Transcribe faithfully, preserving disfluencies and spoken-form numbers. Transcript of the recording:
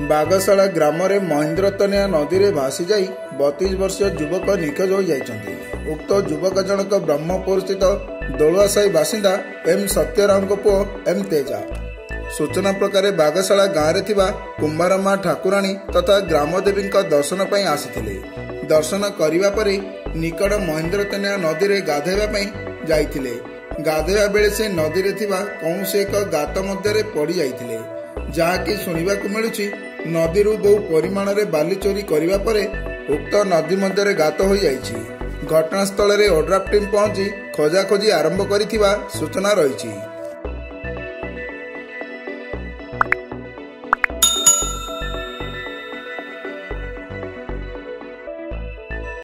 बागशाला ग्राम में महेन्द्रतनिया नदी में भासी जाई बतीस वर्षीय युवक निखोज हो जाइछन्ति। उक्त युवक जनक ब्रह्मपुर स्थित दलुआसाही बासिंदा एम सत्यराम पुओ एम तेजा। सूचना प्रकार बागशाला गाँव में थिबा कुंभारमा ठाकुराणी तथा ग्रामदेवी दर्शन पर आसीथिले। दर्शन करिबा परे निकट महेन्द्रतनिया नदी में गाधेबा पई जाइथिले। गाधेबा बेले से नदी में थिबा कौनसी एक गात मध्य पड़ी जाइथिले, जहाँकि शुणवाक मिलुछि नदी बहु परिमाण में बाली चोरी करिबा परे उक्त नदी मध्य गात हो जाइछि। घटनास्थल में ओड्राफ टीम पहुंची खोजाखोजी आरंभ करिथिबा सूचना रहिछि।